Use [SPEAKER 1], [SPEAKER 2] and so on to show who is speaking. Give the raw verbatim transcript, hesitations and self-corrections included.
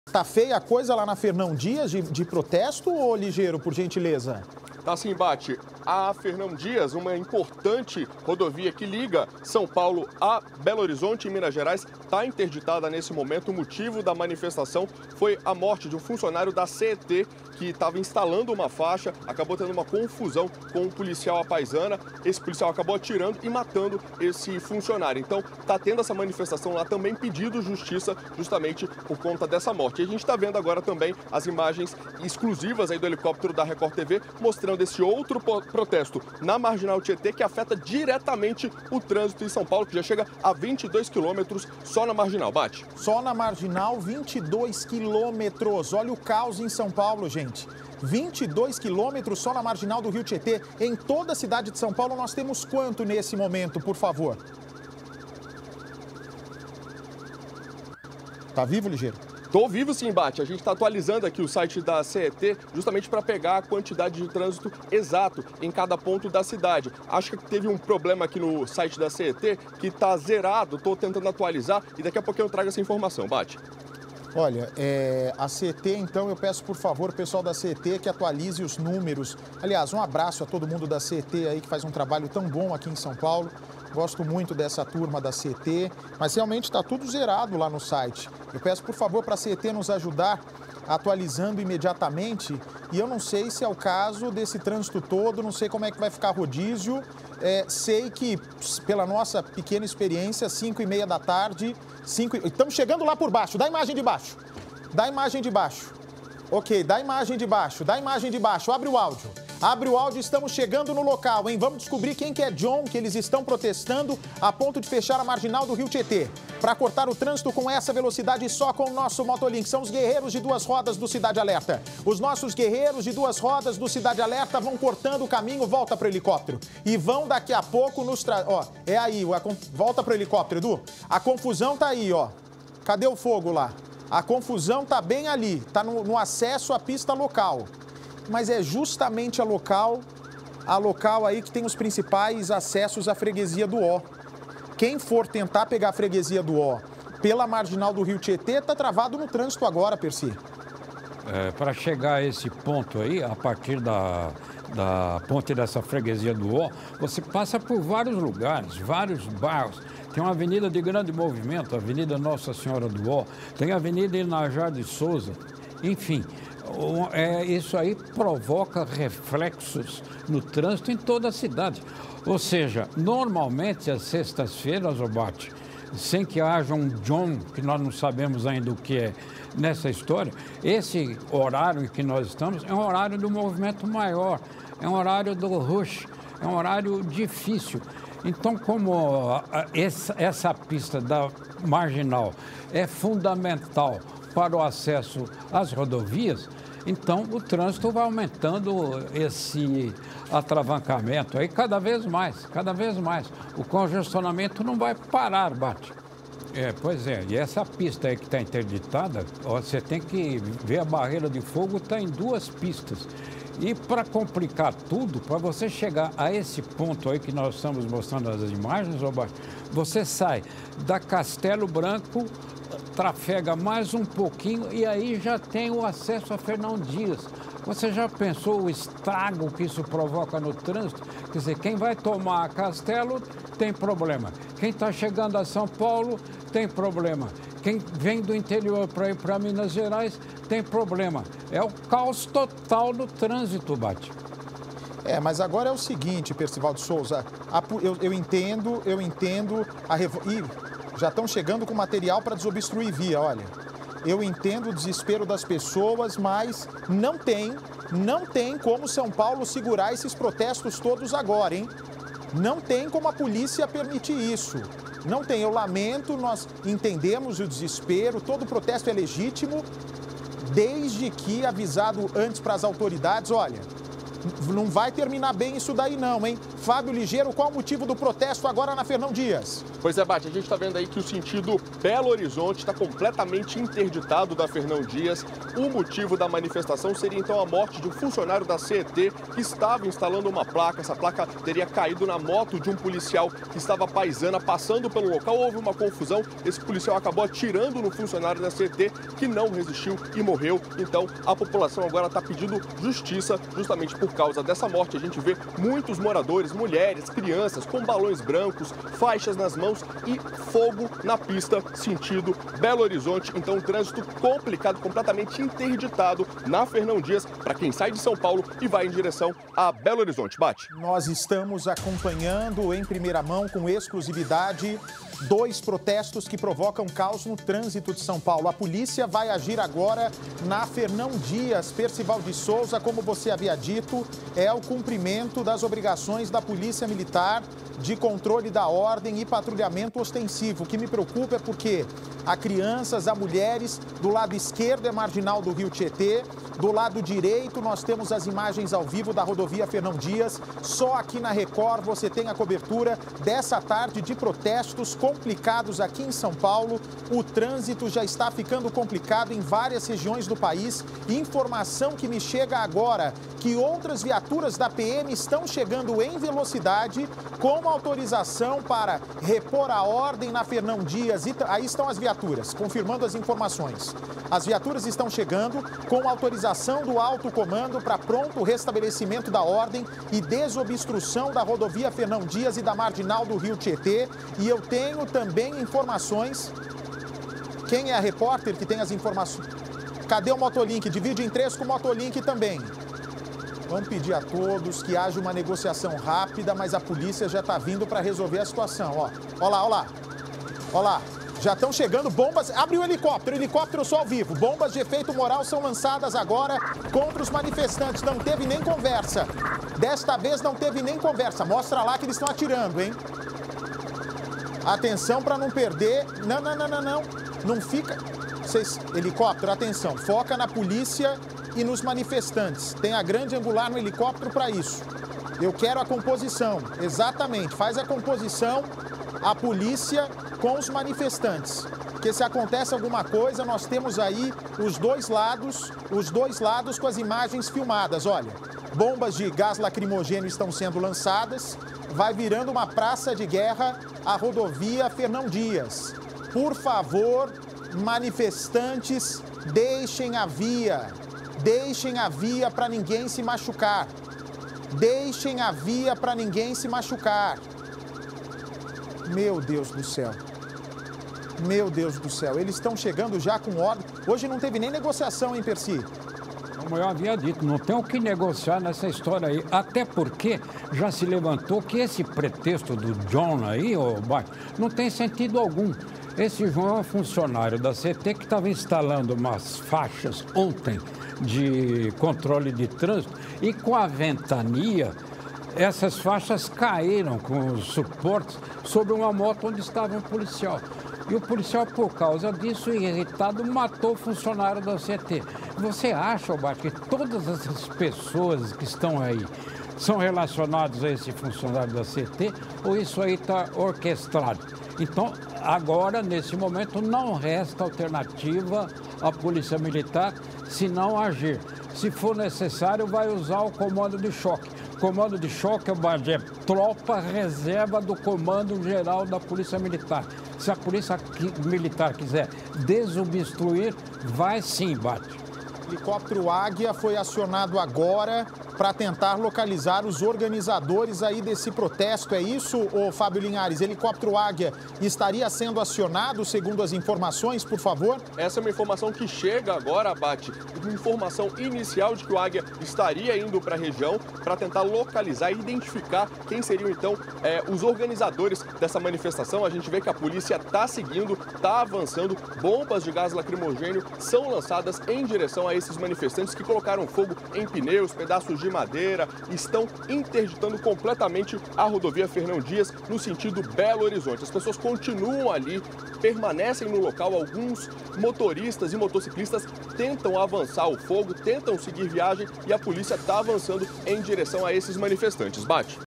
[SPEAKER 1] Tá feia a coisa lá na Fernão Dias de, de protesto, ô Ligeiro, por gentileza?
[SPEAKER 2] Tá sim, Bate. A Fernão Dias, uma importante rodovia que liga São Paulo a Belo Horizonte, em Minas Gerais, está interditada nesse momento. O motivo da manifestação foi a morte de um funcionário da C E T que estava instalando uma faixa, acabou tendo uma confusão com um policial à paisana. Esse policial acabou atirando e matando esse funcionário. Então, está tendo essa manifestação lá também pedindo justiça justamente por conta dessa morte. E a gente está vendo agora também as imagens exclusivas aí do helicóptero da Record T V mostrando esse outro protesto na Marginal Tietê que afeta diretamente o trânsito em São Paulo, que já chega a vinte e dois quilômetros só na Marginal, Bate.
[SPEAKER 1] Só na Marginal, vinte e dois quilômetros. Olha o caos em São Paulo, gente. vinte e dois quilômetros só na Marginal do Rio Tietê. Em toda a cidade de São Paulo, nós temos quanto nesse momento, por favor? Tá vivo, Ligeiro?
[SPEAKER 2] Tô vivo sim, Bate. A gente está atualizando aqui o site da C E T justamente para pegar a quantidade de trânsito exato em cada ponto da cidade. Acho que teve um problema aqui no site da C E T que está zerado, estou tentando atualizar e daqui a pouquinho eu trago essa informação, Bate.
[SPEAKER 1] Olha, é, a C E T, então, eu peço, por favor, pessoal da C E T, que atualize os números. Aliás, um abraço a todo mundo da C E T aí, que faz um trabalho tão bom aqui em São Paulo. Gosto muito dessa turma da C E T, mas realmente está tudo zerado lá no site. Eu peço, por favor, para a C E T nos ajudar atualizando imediatamente. E eu não sei se é o caso desse trânsito todo, não sei como é que vai ficar rodízio. É, sei que, pela nossa pequena experiência, cinco e meia da tarde, cinco... estamos chegando lá por baixo. Dá a imagem de baixo. Dá a imagem de baixo. Ok, dá a imagem de baixo. Dá a imagem de baixo. Abre o áudio. Abre o áudio, estamos chegando no local, hein? Vamos descobrir quem que é John, que eles estão protestando a ponto de fechar a Marginal do Rio Tietê. Para cortar o trânsito com essa velocidade só com o nosso Motolink. São os guerreiros de duas rodas do Cidade Alerta. Os nossos guerreiros de duas rodas do Cidade Alerta vão cortando o caminho, volta para o helicóptero. E vão daqui a pouco nos trazer... Ó, é aí, volta para o helicóptero, Edu. A confusão tá aí, ó. Cadê o fogo lá? A confusão tá bem ali, tá no, no acesso à pista local. Mas é justamente a local, a local aí que tem os principais acessos à freguesia do Ó. Quem for tentar pegar a freguesia do Ó pela Marginal do Rio Tietê, está travado no trânsito agora, Percy.
[SPEAKER 3] É, para chegar a esse ponto aí, a partir da, da ponte dessa freguesia do Ó, você passa por vários lugares, vários bairros. Tem uma avenida de grande movimento, a Avenida Nossa Senhora do Ó, tem a Avenida Inajar de Souza, enfim... É, isso aí provoca reflexos no trânsito em toda a cidade. Ou seja, normalmente às sextas-feiras, Obate, sem que haja um John, que nós não sabemos ainda o que é nessa história, esse horário em que nós estamos é um horário do movimento maior, é um horário do rush, é um horário difícil. Então, como essa, essa pista da Marginal é fundamental para o acesso às rodovias, então o trânsito vai aumentando esse atravancamento aí cada vez mais, cada vez mais. O congestionamento não vai parar, Bate. É, pois é, e essa pista aí que está interditada, ó, você tem que ver a barreira de fogo, está em duas pistas. E para complicar tudo, para você chegar a esse ponto aí que nós estamos mostrando as imagens, ó, Bate, você sai da Castelo Branco, trafega mais um pouquinho e aí já tem o acesso a Fernão Dias. Você já pensou o estrago que isso provoca no trânsito? Quer dizer, quem vai tomar a Castelo tem problema. Quem está chegando a São Paulo tem problema. Quem vem do interior para ir para Minas Gerais tem problema. É o caos total no trânsito, Bate.
[SPEAKER 1] É, mas agora é o seguinte, Percival de Souza, a, eu, eu entendo, eu entendo a revo... Ih, já estão chegando com material para desobstruir via, olha. Eu entendo o desespero das pessoas, mas não tem, não tem como São Paulo segurar esses protestos todos agora, hein? Não tem como a polícia permitir isso. Não tem, eu lamento, nós entendemos o desespero, todo protesto é legítimo, desde que avisado antes para as autoridades, olha, Não vai terminar bem isso daí não, hein? Fábio Ligeiro, qual o motivo do protesto agora na Fernão Dias?
[SPEAKER 2] Pois é, Bate, a gente está vendo aí que o sentido Belo Horizonte está completamente interditado da Fernão Dias. O motivo da manifestação seria então a morte de um funcionário da C E T que estava instalando uma placa. Essa placa teria caído na moto de um policial que estava paisana passando pelo local. Houve uma confusão, esse policial acabou atirando no funcionário da C E T que não resistiu e morreu. Então a população agora está pedindo justiça justamente por causa dessa morte. A gente vê muitos moradores, mulheres, crianças com balões brancos, faixas nas mãos e fogo na pista, sentido Belo Horizonte. Então, um trânsito complicado, completamente interditado na Fernão Dias para quem sai de São Paulo e vai em direção a Belo Horizonte. Bate.
[SPEAKER 1] Nós estamos acompanhando em primeira mão, com exclusividade, dois protestos que provocam caos no trânsito de São Paulo. A polícia vai agir agora na Fernão Dias. Percival de Souza, como você havia dito, é o cumprimento das obrigações da Polícia Militar de controle da ordem e patrulhamento ostensivo. O que me preocupa é porque há crianças, há mulheres, do lado esquerdo é marginal do Rio Tietê, do lado direito nós temos as imagens ao vivo da rodovia Fernão Dias. Só aqui na Record você tem a cobertura dessa tarde de protestos complicados aqui em São Paulo. O trânsito já está ficando complicado em várias regiões do país. Informação que me chega agora, que outras viaturas da P M estão chegando em velocidade com autorização para repor a ordem na Fernão Dias. E aí estão as viaturas, confirmando as informações. As viaturas estão chegando com autorização do alto comando para pronto restabelecimento da ordem e desobstrução da rodovia Fernão Dias e da marginal do Rio Tietê. E eu tenho também informações. Quem é a repórter que tem as informações? Cadê o Motolink? Divide em três com o Motolink também. Vamos pedir a todos que haja uma negociação rápida, mas a polícia já está vindo para resolver a situação. Ó, ó lá, ó lá. Ó lá. Já estão chegando bombas. Abre o helicóptero, helicóptero só ao vivo. Bombas de efeito moral são lançadas agora contra os manifestantes. Não teve nem conversa. Desta vez não teve nem conversa. Mostra lá que eles estão atirando, hein? Atenção para não perder. Não, não, não, não, não. Não fica... Vocês... Helicóptero, atenção. Foca na polícia e nos manifestantes. Tem a grande angular no helicóptero para isso. Eu quero a composição. Exatamente. Faz a composição, a polícia com os manifestantes. Porque se acontece alguma coisa, nós temos aí os dois lados, os dois lados com as imagens filmadas. Olha, bombas de gás lacrimogêneo estão sendo lançadas. Vai virando uma praça de guerra a rodovia Fernão Dias. Por favor, manifestantes, deixem a via. Deixem a via para ninguém se machucar. Deixem a via para ninguém se machucar. Meu Deus do céu. Meu Deus do céu. Eles estão chegando já com ordem. Hoje não teve nem negociação, hein, Percy?
[SPEAKER 3] Como eu havia dito, não tem o que negociar nessa história aí. Até porque já se levantou que esse pretexto do John aí, oh, não tem sentido algum. Esse João é um funcionário da C T que estava instalando umas faixas ontem de controle de trânsito e com a ventania, essas faixas caíram com os suportes sobre uma moto onde estava um policial. E o policial, por causa disso, irritado, matou o funcionário da C T. Você acha, Bate, que todas essas pessoas que estão aí são relacionadas a esse funcionário da C T ou isso aí está orquestrado? Então, agora, nesse momento, não resta alternativa à Polícia Militar se não agir. Se for necessário, vai usar o comando de choque. Comando de choque é tropa reserva do Comando Geral da Polícia Militar. Se a Polícia Militar quiser desobstruir, vai sim, Bate.
[SPEAKER 1] Helicóptero Águia foi acionado agora para tentar localizar os organizadores aí desse protesto. É isso, ô Fábio Linhares? Helicóptero Águia estaria sendo acionado, segundo as informações, por favor?
[SPEAKER 2] Essa é uma informação que chega agora, Bate. Uma informação inicial de que o Águia estaria indo para a região para tentar localizar e identificar quem seriam, então, é, os organizadores dessa manifestação. A gente vê que a polícia está seguindo, está avançando. Bombas de gás lacrimogêneo são lançadas em direção a esses manifestantes que colocaram fogo em pneus, pedaços de madeira, estão interditando completamente a rodovia Fernão Dias no sentido Belo Horizonte. As pessoas continuam ali, permanecem no local. Alguns motoristas e motociclistas tentam avançar o fogo, tentam seguir viagem e a polícia está avançando em direção a esses manifestantes. Bate.